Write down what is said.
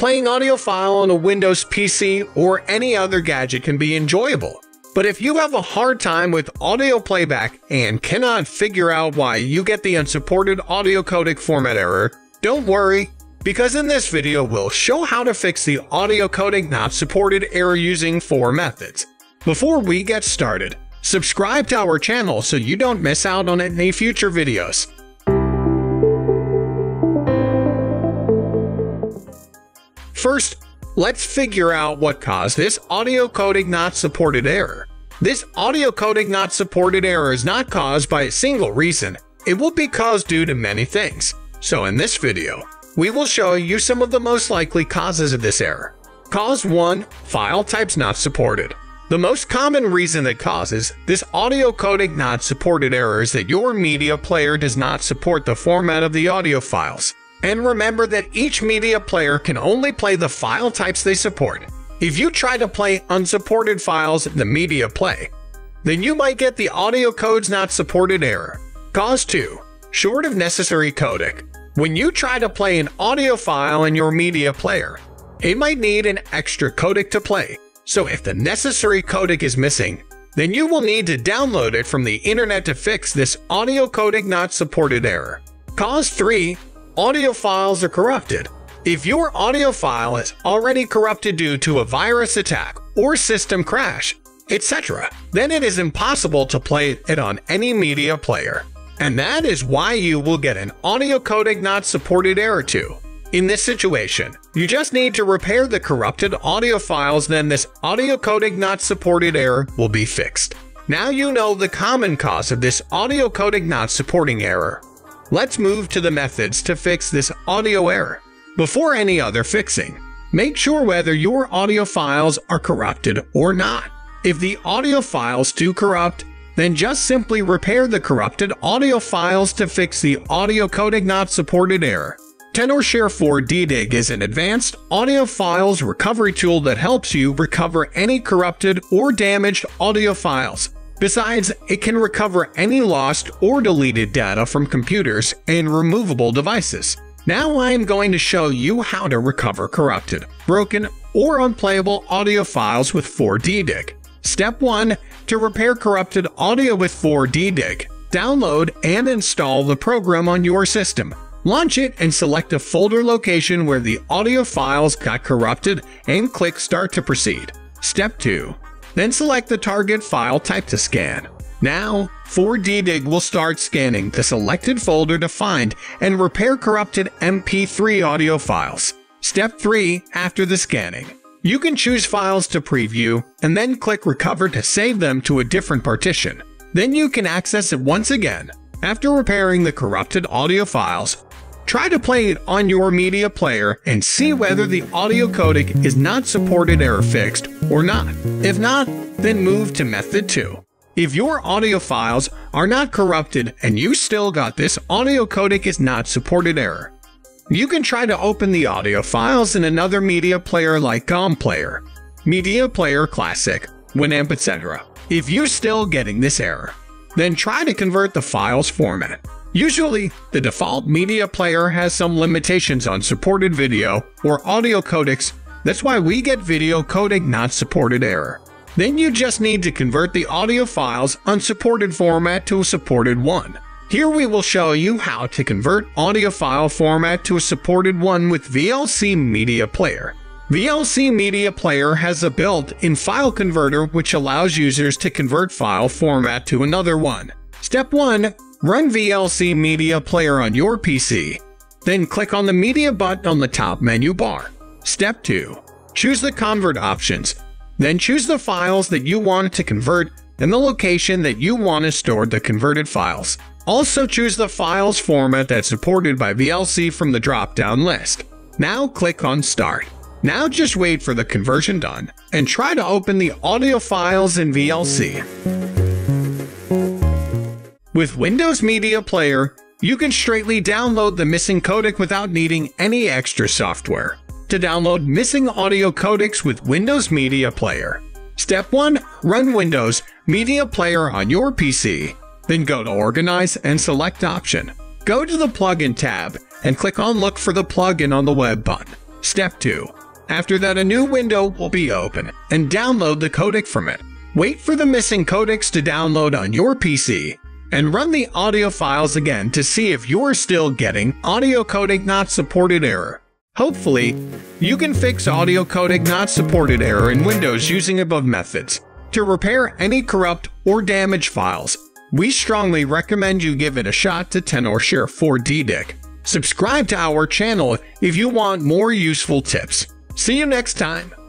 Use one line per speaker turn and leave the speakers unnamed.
Playing audiophile on a Windows PC or any other gadget can be enjoyable. But if you have a hard time with audio playback and cannot figure out why you get the unsupported audio codec format error, don't worry, because in this video we'll show how to fix the audio codec not supported error using 4 methods. Before we get started, subscribe to our channel so you don't miss out on any future videos. First, let's figure out what caused this audio codec not supported error. This audio codec not supported error is not caused by a single reason. It will be caused due to many things. So in this video, we will show you some of the most likely causes of this error. Cause 1. File types not supported. The most common reason that causes this audio codec not supported error is that your media player does not support the format of the audio files. And remember that each media player can only play the file types they support. If you try to play unsupported files in the media play, then you might get the audio codes not supported error. Cause 2. Short of necessary codec. When you try to play an audio file in your media player, it might need an extra codec to play. So if the necessary codec is missing, then you will need to download it from the internet to fix this audio codec not supported error. Cause 3. Audio files are corrupted. If your audio file is already corrupted due to a virus attack or system crash, etc., then it is impossible to play it on any media player. And that is why you will get an audio codec not supported error too. In this situation, you just need to repair the corrupted audio files, then this audio codec not supported error will be fixed. Now you know the common cause of this audio codec not supporting error. Let's move to the methods to fix this audio error. Before any other fixing, make sure whether your audio files are corrupted or not. If the audio files do corrupt, then just simply repair the corrupted audio files to fix the audio codec not supported error. Tenorshare 4DDIG is an advanced audio files recovery tool that helps you recover any corrupted or damaged audio files. Besides, it can recover any lost or deleted data from computers and removable devices. Now I am going to show you how to recover corrupted, broken, or unplayable audio files with 4DDIG. Step 1. To repair corrupted audio with 4DDIG, download and install the program on your system. Launch it and select a folder location where the audio files got corrupted and click Start to proceed. Step 2. Then select the target file type to scan. Now, 4DDIG will start scanning the selected folder to find and repair corrupted MP3 audio files. Step 3. After the scanning, you can choose files to preview and then click Recover to save them to a different partition. Then you can access it once again. After repairing the corrupted audio files, try to play it on your media player and see whether the audio codec is not supported error fixed or not. If not, then move to method 2. If your audio files are not corrupted and you still got this audio codec is not supported error, you can try to open the audio files in another media player like COM Player, Media Player Classic, Winamp, etc. If you're still getting this error, then try to convert the file's format. Usually, the default media player has some limitations on supported video or audio codecs. That's why we get video codec not supported error. Then you just need to convert the audio file's unsupported format to a supported one. Here we will show you how to convert audio file format to a supported one with VLC Media Player. VLC Media Player has a built-in file converter which allows users to convert file format to another one. Step 1. Run VLC Media Player on your PC. Then click on the Media button on the top menu bar. Step 2. Choose the Convert options. Then choose the files that you want to convert and the location that you want to store the converted files. Also choose the files format that's supported by VLC from the drop-down list. Now click on Start. Now just wait for the conversion done and try to open the audio files in VLC. With Windows Media Player, you can straightly download the missing codec without needing any extra software. To download missing audio codecs with Windows Media Player, Step 1. Run Windows Media Player on your PC. Then go to Organize and select Option. Go to the Plugin tab and click on Look for the plugin on the web button. Step 2. After that, a new window will be open, and download the codec from it. Wait for the missing codecs to download on your PC, and run the audio files again to see if you're still getting audio codec not supported error. Hopefully, you can fix audio codec not supported error in Windows using above methods. To repair any corrupt or damaged files, we strongly recommend you give it a shot to 10 or share 4DDick. Subscribe to our channel if you want more useful tips. See you next time.